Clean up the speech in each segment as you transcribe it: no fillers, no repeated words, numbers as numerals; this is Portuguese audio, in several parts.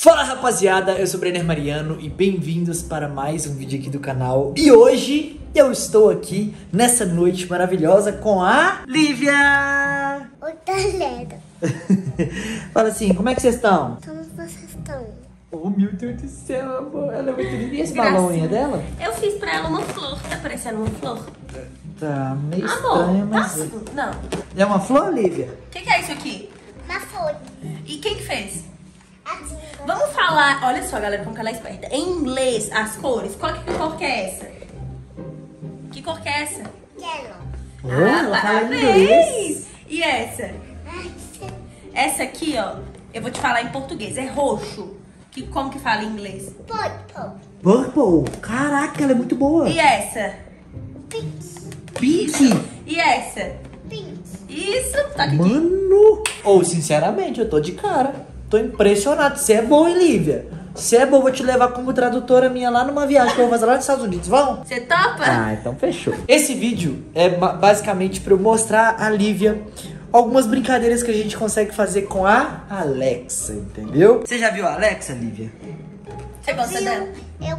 Fala rapaziada, eu sou o Brenner Mariano e bem-vindos para mais um vídeo aqui do canal. E hoje eu estou aqui nessa noite maravilhosa com a Lívia! Oi, galera. Fala assim, como é que vocês estão? Como vocês estão? Oh meu Deus do céu, amor, ela é muito linda. E esse balão aí é dela? Eu fiz pra ela uma flor, tá parecendo uma flor? Tá meio Amor, estranho, mas... posso? Não. É uma flor, Lívia? O que é isso aqui? Uma folha. E quem que fez? Assim, Vamos falar, olha só galera, como que ela é esperta. Em inglês, as cores, qual que cor que é essa? Que cor que é essa? quero. Oh, ela fala parabéns! inglês. E essa? Essa aqui, ó, eu vou te falar em português, é roxo. Como que fala em inglês? Purple. Purple, caraca, ela é muito boa. E essa? Pink. Pink. E essa? Pink. Isso, tá aqui. Mano! Ou, sinceramente, eu tô de cara. Tô impressionado. Você é boa, hein, Lívia? Você é boa, vou te levar como tradutora minha lá numa viagem que eu vou fazer lá nos Estados Unidos. Vão? Você topa? Ah, então fechou. Esse vídeo é basicamente pra eu mostrar a Lívia algumas brincadeiras que a gente consegue fazer com a Alexa, entendeu? Você já viu a Alexa, Lívia? Você gosta dela? Eu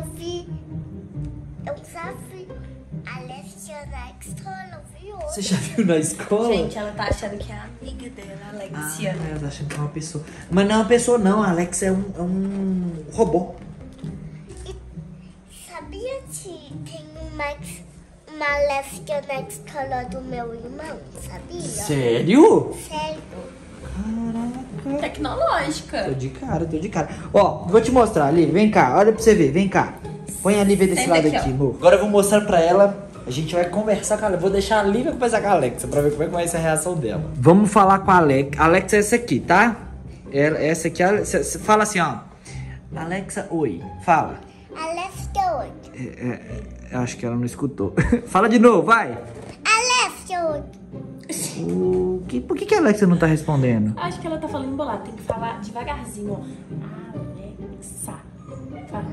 já vi a Alexia Extra, eu vi hoje. Você já viu na escola? Gente, ela tá achando que é a amiga dela, a Alexia. Ah, ela tá achando que é uma pessoa. Mas não é uma pessoa, não. A Alexa é um robô. E sabia que tem uma Alexia Extra do meu irmão? Sabia? Sério? Sério. Caraca. Tecnológica. Tô de cara. Ó, vou te mostrar, Lívia. Vem cá, olha pra você ver, vem cá. Põe a Lívia desse Senta lado aqui, aqui, ó. amor. Agora eu vou mostrar pra ela. A gente vai conversar com ela. Vou deixar a Lívia conversar com a Alexa pra ver como é que vai ser a reação dela. Vamos falar com a Alexa. Alexa é essa aqui, tá? Essa aqui, você fala assim, ó. Alexa, oi. Fala. Alexia oi. Eu acho que ela não escutou. Fala de novo, vai. Alexia oi. Por que a Alexa não tá respondendo? Acho que ela tá falando embolado. Tem que falar devagarzinho, ó. Alexa. Fala.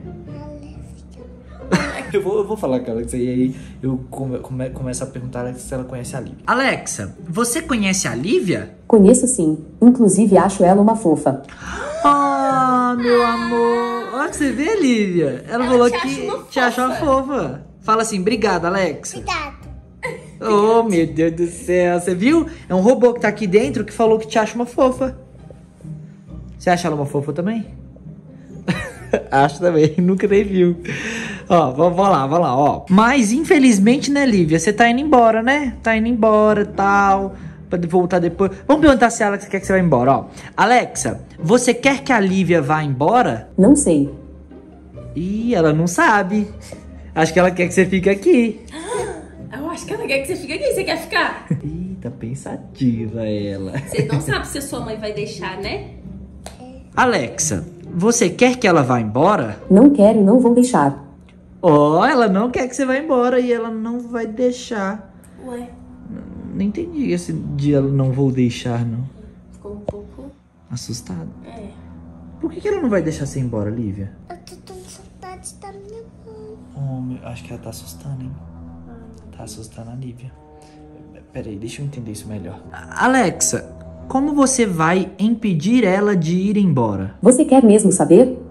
Eu vou falar com a Alexa e aí eu começo a perguntar a Alexa se ela conhece a Lívia. Alexa, você conhece a Lívia? Conheço sim. Inclusive acho ela uma fofa. Ah, meu amor. Olha que você vê, Lívia. Ela falou que te acha uma fofa. Fala assim, obrigado, Alexa. Cuidado. Oh, meu Deus do céu. Você viu? É um robô que tá aqui dentro que falou que te acha uma fofa. Você acha ela uma fofa também? Acho também, nunca nem viu. Ó, vamos lá, ó. Mas, infelizmente, né, Lívia? Você tá indo embora, né? Tá indo embora, tal. Pra voltar depois. Vamos perguntar se a Alexa quer que você vá embora, ó. Alexa, você quer que a Lívia vá embora? Não sei. Ih, ela não sabe. Acho que ela quer que você fique aqui. Eu acho que ela quer que você fique aqui. Você quer ficar? Ih, tá pensativa ela. Você não sabe se a sua mãe vai deixar, né? Alexa, você quer que ela vá embora? Não quero e não vou deixar. Ó, ela não quer que você vá embora e ela não vai deixar. Ué, Não entendi esse dia ela não vou deixar, não. ficou um pouco... Assustado. É. Por que ela não vai deixar você ir embora, Lívia? Eu tô com saudade da minha mãe. Oh, acho que ela tá assustando, hein? Tá assustando a Lívia. Peraí, deixa eu entender isso melhor. Alexa, como você vai impedir ela de ir embora? Você quer mesmo saber?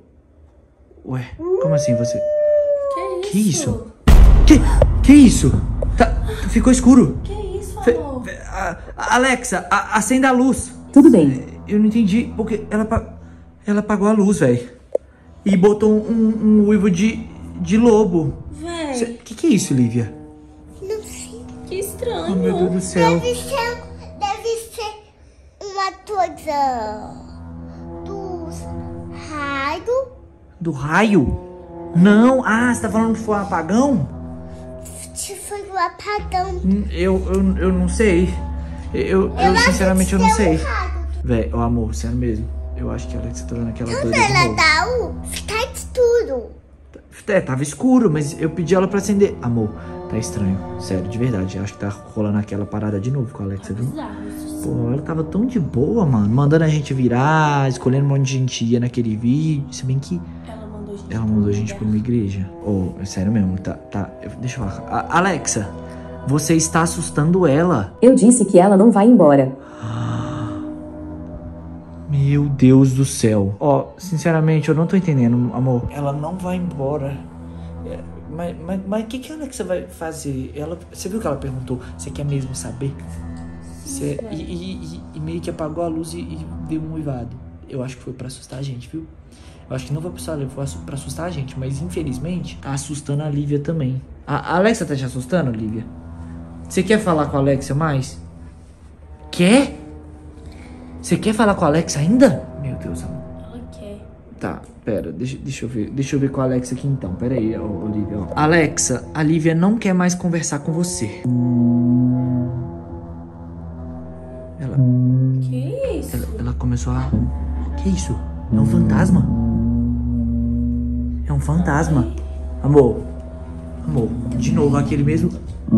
Ué, como assim você... Que Que isso? Que isso? Ficou escuro. Que isso, amor? Alexa, acenda a luz. Tudo bem. Eu não entendi, porque ela apagou a luz, velho. E botou um uivo de lobo. Véi, Que é isso, Lívia? Não sei. que estranho. Oh, meu Deus do céu. Deve ser uma coisa dos raios. Do raio? Não. Ah, você tá falando que foi um apagão? Se foi um apagão. Eu não sei. Eu sinceramente eu não sei. Véi, ó, amor, sério mesmo. Eu acho que a Alexa tá dando aquela doida de Ela novo. dá ficar escuro. Tava escuro, mas eu pedi ela pra acender. Amor, tá estranho. Sério, de verdade. Acho que tá rolando aquela parada de novo com a Alexa, viu? Pô, ela tava tão de boa, mano. Mandando a gente virar, escolhendo um monte de gente ia naquele vídeo. Se bem que ela mandou a gente pra uma igreja. Oh, é sério mesmo, deixa eu falar. Alexa, você está assustando ela. Eu disse que ela não vai embora. Meu Meu Deus do céu. Ó, sinceramente, eu não tô entendendo, amor. Ela não vai embora. Mas o que a Alexa vai fazer? Você viu que ela perguntou? Você quer mesmo saber? E meio que apagou a luz e deu um uivado. Eu acho que foi pra assustar a gente, viu? Eu acho que não foi pra assustar a gente, mas infelizmente tá assustando a Lívia também. A Alexa tá te assustando, Lívia? Você quer falar com a Alexa mais? Quer? Você quer falar com a Alexa ainda? Meu Deus, amor. Ela quer. Tá, pera, deixa eu ver. Deixa eu ver com a Alexa aqui então. Pera aí, Olivia. Ó. Alexa, a Lívia não quer mais conversar com você. Que isso? Ela começou a... Que isso? É um fantasma? É um fantasma. Amor, de novo aquele mesmo...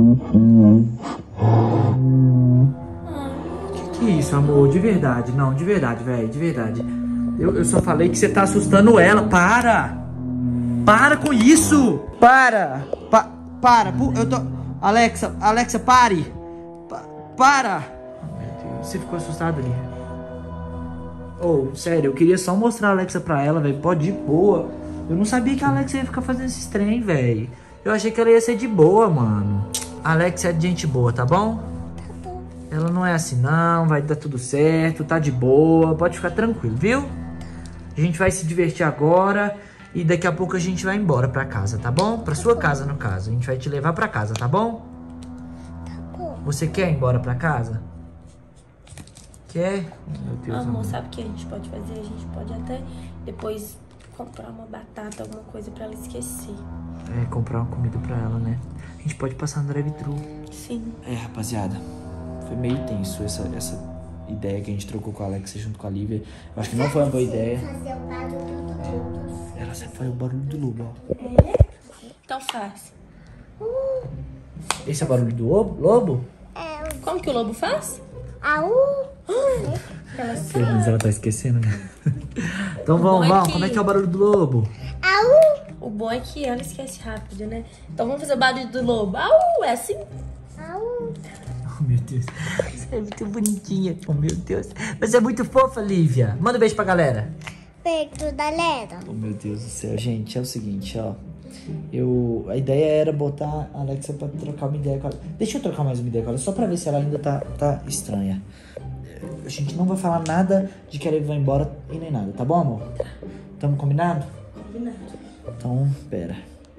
Que isso, amor? De verdade. Não, de verdade, velho. De verdade. Eu só falei que você tá assustando ela. Para! Para com isso! Para! Para! Eu tô... Alexa, pare! Para! Oh, meu Deus. Você ficou assustado ali? Oh, sério, eu queria só mostrar a Alexa pra ela, velho. Pode ir boa. Eu não sabia que a Alexa ia ficar fazendo esses trem, velho. Eu achei que ela ia ser de boa, mano. A Alexa é de gente boa, tá bom? Tá bom. Ela não é assim não, vai dar tudo certo, tá de boa, pode ficar tranquilo, viu? A gente vai se divertir agora e daqui a pouco a gente vai embora pra casa, tá bom? Pra sua casa, no caso. A gente vai te levar pra casa, tá bom? Tá bom. Você quer ir embora pra casa? Quer? Meu Deus, Amor, sabe o que a gente pode fazer? A gente pode até depois comprar uma batata, alguma coisa pra ela esquecer. É, comprar uma comida pra ela, né? A gente pode passar no drive-thru. Sim. É, rapaziada, foi meio tenso essa ideia que a gente trocou com a Alexa junto com a Lívia. Eu acho que não foi uma boa ideia. Fazer o barulho do lobo. Ela sempre faz o barulho do lobo, ó. Então faz. Esse é o barulho do lobo? É o Como que o lobo faz? au. Mas ela tá esquecendo, né? Então vamos, como é que é o barulho do lobo? Au. O bom é que ela esquece rápido, né? Então vamos fazer o barulho do lobo. Au, é assim? Au. Oh, meu Deus. Você é muito bonitinha. Oh, meu Deus. Mas é muito fofa, Lívia. Manda um beijo pra galera. Perto da Lera. Oh, meu Deus do céu. Gente, é o seguinte, ó. A ideia era botar a Alexa pra trocar uma ideia com ela. Deixa eu trocar mais uma ideia com ela, só pra ver se ela ainda tá estranha. A gente não vai falar nada de que ela vai embora e nem nada, tá bom, amor? Tamo combinado? Combinado. Então, pera.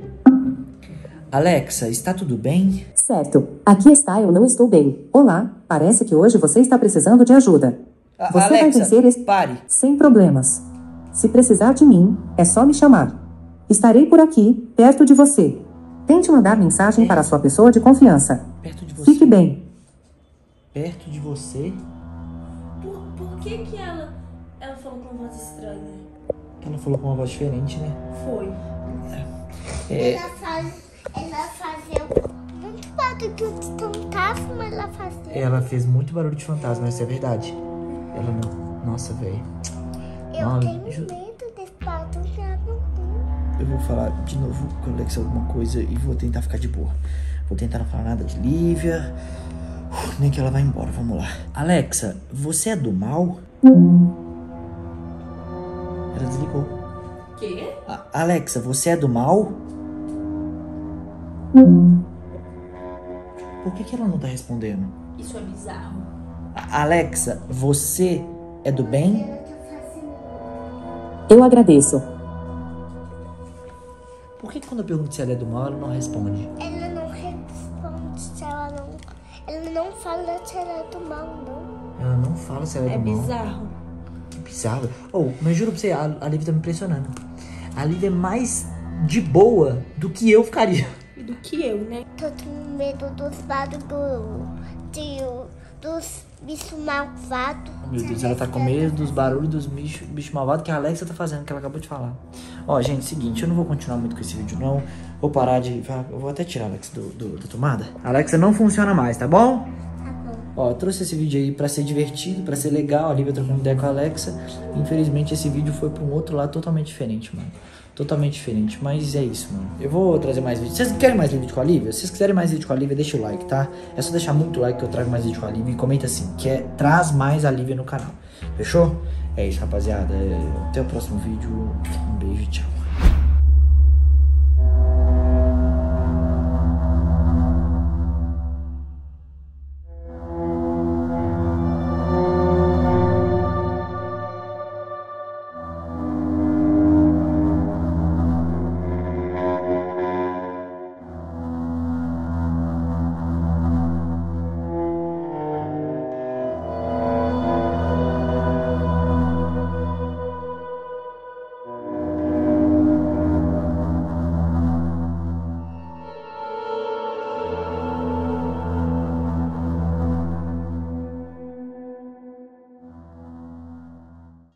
Alexa, está tudo bem? Certo. Aqui está, eu não estou bem. Olá, parece que hoje você está precisando de ajuda. Você vai Alexa, vencer esse... pare. Sem problemas. Se precisar de mim, é só me chamar. Estarei por aqui, perto de você. Tente mandar mensagem para sua pessoa de confiança. Perto de você. Fique bem. Perto de você? Por que ela falou com uma voz estranha? Ela falou com uma voz diferente, né? Foi. Ela fazia muito barulho de fantasma, ela fazia. Ela fez muito barulho de fantasma, isso é verdade. Ela não... Nossa, velho. Eu Não, tenho medo desse barulho de aventura. Eu vou falar de novo com a Alexa alguma coisa e vou tentar ficar de boa. Vou tentar não falar nada de Lívia. Nem que ela vá embora, vamos lá. Alexa, você é do mal? Ela desligou. Quê? Alexa, você é do mal? Por que ela não tá respondendo? Isso é bizarro. Alexa, você é do bem? Ela tá fazendo. Eu agradeço. Por que quando eu pergunto se ela é do mal, ela não responde? Ela não responde se ela não. Ela não fala se ela é do mal, não. Ela não fala se ela é É do mal. bizarro. Que bizarro. Oh, mas juro pra você, a Lívia tá me impressionando. A Lívia é mais de boa do que eu ficaria. E do que eu, né? Tô com medo dos barulhos dos bichos malvados. Meu Deus, ela tá com medo dos barulhos dos bichos malvados que a Alexa tá fazendo, que ela acabou de falar. Ó, gente, seguinte, eu não vou continuar muito com esse vídeo, não. Vou parar de... Eu vou até tirar a Alexa da tomada. A Alexa não funciona mais, tá bom? Tá bom. Ó, eu trouxe esse vídeo aí pra ser divertido, pra ser legal. A Lívia trocando ideia com a Alexa. Infelizmente, esse vídeo foi pra um outro lado totalmente diferente, mano. Totalmente diferente, mas é isso, mano. Eu vou trazer mais vídeos. Vocês querem mais vídeo com a Lívia? Se vocês quiserem mais vídeo com a Lívia, deixa o like, tá? É só deixar muito like que eu trago mais vídeo com a Lívia. E comenta assim, traz mais a Lívia no canal. Fechou? É isso, rapaziada. Até o próximo vídeo. Um beijo e tchau.